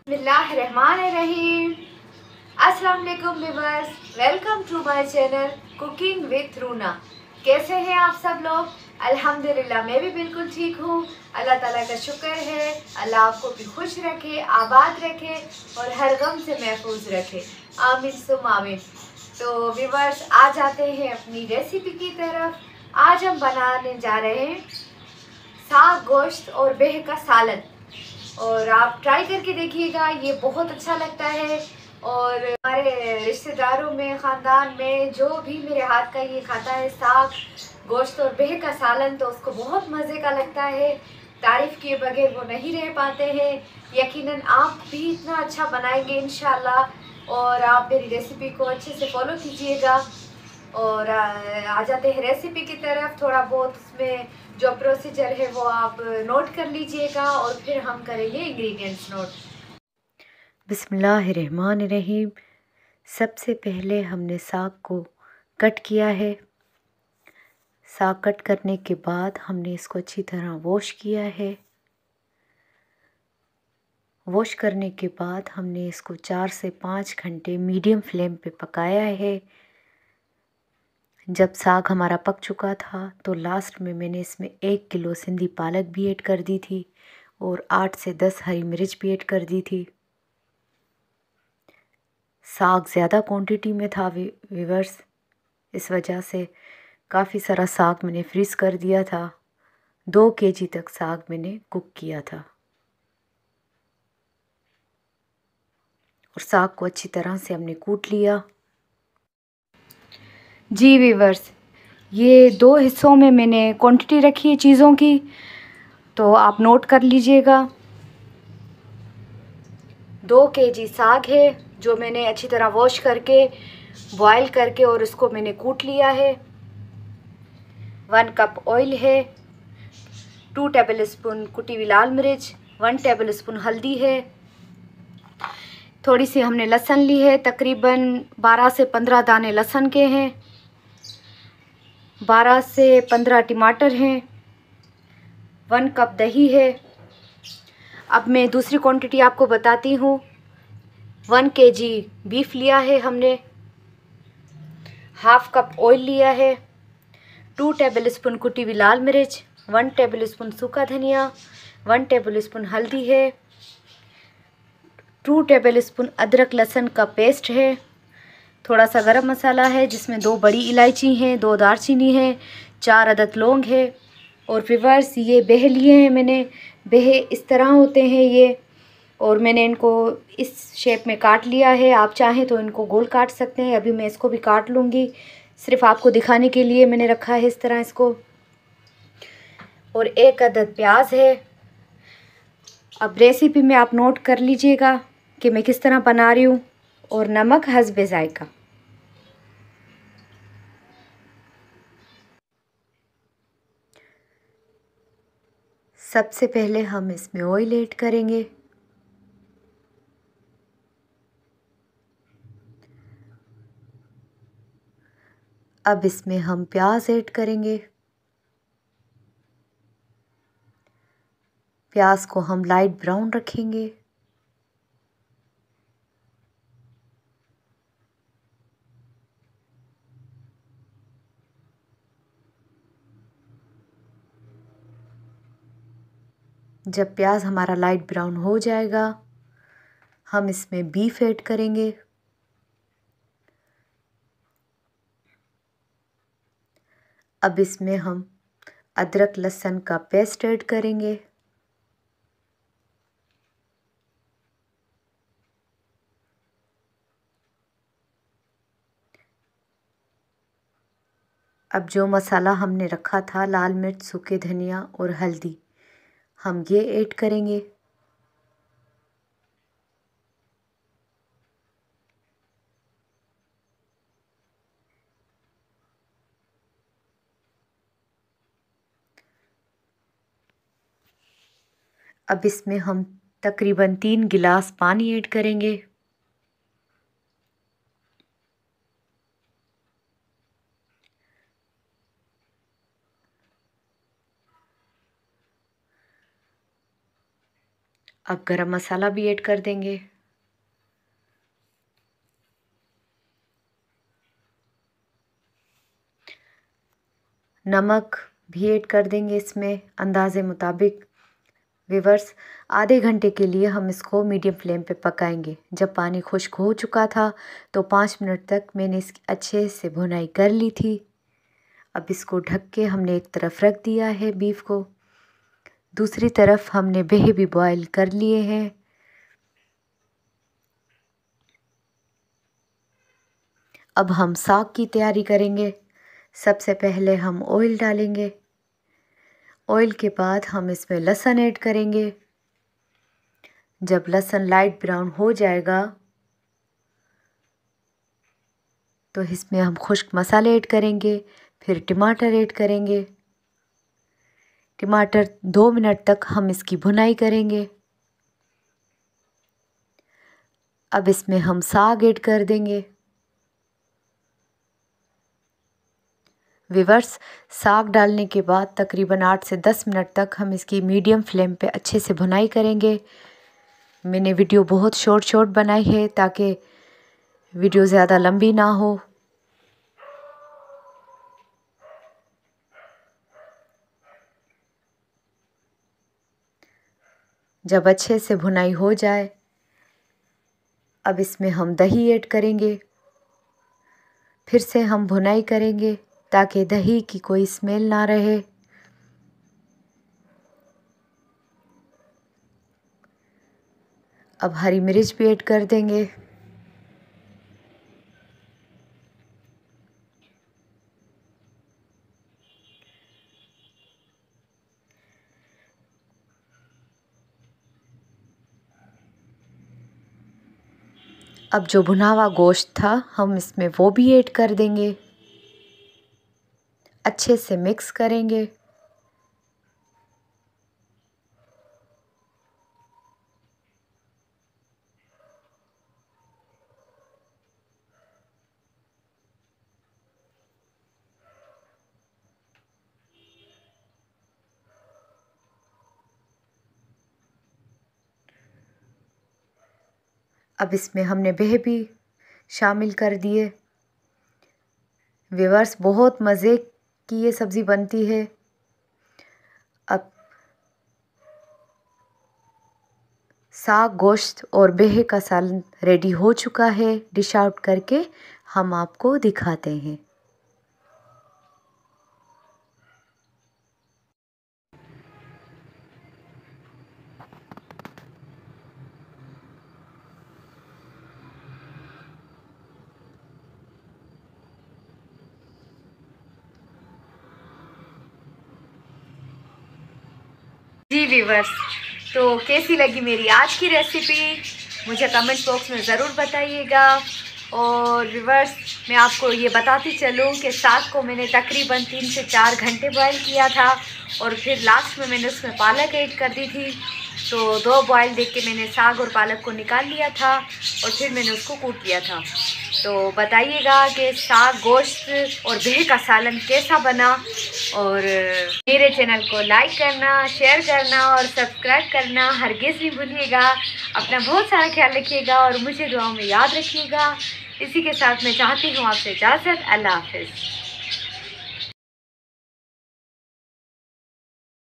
बिस्मिल्लाहिर्रहमानिर्रहीम। अस्सलाम वालेकुम viewers, welcome to my channel cooking with Runa. कैसे हैं आप सब लोग? अल्हम्दुलिल्लाह मैं भी बिल्कुल ठीक हूँ। अल्लाह ताला का शुक्र है। अल्लाह आपको भी खुश रखे, आबाद रखे और हर गम से महफूज रखे। आमीन सुम आमीन। तो व्यूअर्स, आज आते हैं अपनी रेसिपी की तरफ। आज हम बनाने जा रहे हैं साग, गोश्त और बेह का सालन। और आप ट्राई करके देखिएगा, ये बहुत अच्छा लगता है। और हमारे रिश्तेदारों में, ख़ानदान में जो भी मेरे हाथ का ये खाता है साग, गोश्त और बेह का सालन, तो उसको बहुत मज़े का लगता है। तारीफ़ किए बगैर वो नहीं रह पाते हैं। यकीनन आप भी इतना अच्छा बनाएंगे इंशाल्लाह। और आप मेरी रेसिपी को अच्छे से फॉलो कीजिएगा। और आ जाते हैं रेसिपी की तरफ। थोड़ा बहुत उसमें जो प्रोसीजर है वो आप नोट कर लीजिएगा और फिर हम करेंगे इंग्रेडिएंट्स नोट। बिस्मिल्लाहिर्रहमानिर्रहीम। सबसे पहले हमने साग को कट किया है। साग कट करने के बाद हमने इसको अच्छी तरह वॉश किया है। वॉश करने के बाद हमने इसको 4 से 5 घंटे मीडियम फ्लेम पे पकाया है। जब साग हमारा पक चुका था तो लास्ट में मैंने इसमें 1 किलो सिंधी पालक भी ऐड कर दी थी और 8 से 10 हरी मिर्च भी ऐड कर दी थी। साग ज़्यादा क्वांटिटी में था व्यूअर्स, इस वजह से काफ़ी सारा साग मैंने फ्रीज़ कर दिया था। 2 केजी तक साग मैंने कुक किया था और साग को अच्छी तरह से हमने कूट लिया। जी व्यूअर्स, ये 2 हिस्सों में मैंने क्वांटिटी रखी है चीज़ों की, तो आप नोट कर लीजिएगा। 2 केजी साग है जो मैंने अच्छी तरह वॉश करके, बॉयल करके और उसको मैंने कूट लिया है। 1 कप ऑयल है, 2 टेबल स्पून कुटी हुई लाल मिर्च, 1 टेबल स्पून हल्दी है। थोड़ी सी हमने लहसुन ली है, तकरीबन 12 से 15 दाने लहसुन के हैं। 12 से 15 टमाटर हैं। 1 कप दही है। अब मैं दूसरी क्वांटिटी आपको बताती हूँ। 1 केजी बीफ लिया है हमने, हाफ कप ऑयल लिया है, 2 टेबल स्पून कुटी हुई लाल मिर्च, 1 टेबल स्पून सूखा धनिया, 1 टेबल स्पून हल्दी है, 2 टेबल स्पून अदरक लहसुन का पेस्ट है, थोड़ा सा गरम मसाला है जिसमें 2 बड़ी इलायची हैं, 2 दालचीनी है, 4 अदद लौंग है। और व्यूअर्स, ये बेह लिए हैं मैंने। बेह इस तरह होते हैं ये, और मैंने इनको इस शेप में काट लिया है। आप चाहें तो इनको गोल काट सकते हैं। अभी मैं इसको भी काट लूँगी, सिर्फ आपको दिखाने के लिए मैंने रखा है इस तरह इसको। और 1 अदद प्याज है। अब रेसिपी में आप नोट कर लीजिएगा कि मैं किस तरह बना रही हूँ। और नमक हस्बे जायका। सबसे पहले हम इसमें ऑयल ऐड करेंगे। अब इसमें हम प्याज ऐड करेंगे। प्याज को हम लाइट ब्राउन रखेंगे। जब प्याज हमारा लाइट ब्राउन हो जाएगा, हम इसमें बीफ ऐड करेंगे। अब इसमें हम अदरक लहसुन का पेस्ट ऐड करेंगे। अब जो मसाला हमने रखा था, लाल मिर्च, सूखे धनिया और हल्दी, हम ये ऐड करेंगे। अब इसमें हम तकरीबन 3 गिलास पानी ऐड करेंगे। अब गरम मसाला भी ऐड कर देंगे। नमक भी ऐड कर देंगे इसमें अंदाज़े मुताबिक। व्यूअर्स, आधे घंटे के लिए हम इसको मीडियम फ्लेम पे पकाएंगे। जब पानी खुश्क हो चुका था तो 5 मिनट तक मैंने इसकी अच्छे से भुनाई कर ली थी। अब इसको ढक के हमने एक तरफ रख दिया है बीफ को। दूसरी तरफ हमने बेहे भी बॉयल कर लिए हैं। अब हम साग की तैयारी करेंगे। सबसे पहले हम ऑयल डालेंगे। ऑयल के बाद हम इसमें लहसुन ऐड करेंगे। जब लहसुन लाइट ब्राउन हो जाएगा तो इसमें हम खुश्क मसाले ऐड करेंगे। फिर टमाटर ऐड करेंगे। टमाटर 2 मिनट तक हम इसकी भुनाई करेंगे। अब इसमें हम साग ऐड कर देंगे। व्यूअर्स, साग डालने के बाद तकरीबन 8 से 10 मिनट तक हम इसकी मीडियम फ्लेम पे अच्छे से भुनाई करेंगे। मैंने वीडियो बहुत शॉर्ट बनाई है ताकि वीडियो ज़्यादा लंबी ना हो। जब अच्छे से भुनाई हो जाए, अब इसमें हम दही ऐड करेंगे। फिर से हम भुनाई करेंगे ताकि दही की कोई स्मेल ना रहे। अब हरी मिर्च भी ऐड कर देंगे। अब जो भुना हुआ गोश्त था हम इसमें वो भी ऐड कर देंगे। अच्छे से मिक्स करेंगे। अब इसमें हमने बेहे भी शामिल कर दिए। व्यूअर्स, बहुत मज़े की ये सब्ज़ी बनती है। अब साग, गोश्त और बेहे का सालन रेडी हो चुका है। डिश आउट करके हम आपको दिखाते हैं। जी व्यूवर्स, तो कैसी लगी मेरी आज की रेसिपी मुझे कमेंट बॉक्स में ज़रूर बताइएगा। और व्यूवर्स, मैं आपको ये बताती चलूँ कि साग को मैंने तकरीबन 3 से 4 घंटे बॉयल किया था और फिर लास्ट में मैंने उसमें पालक ऐड कर दी थी। तो 2 बॉयल देख के मैंने साग और पालक को निकाल लिया था और फिर मैंने उसको कूट लिया था। तो बताइएगा कि साग, गोश्त और बेहे का सालन कैसा बना। और मेरे चैनल को लाइक करना, शेयर करना और सब्सक्राइब करना हरगिज़ नहीं भूलिएगा। अपना बहुत सारा ख्याल रखिएगा और मुझे दुआओं में याद रखिएगा। इसी के साथ मैं चाहती हूँ आपसे इजाज़त। अल्लाह हाफ़िज़।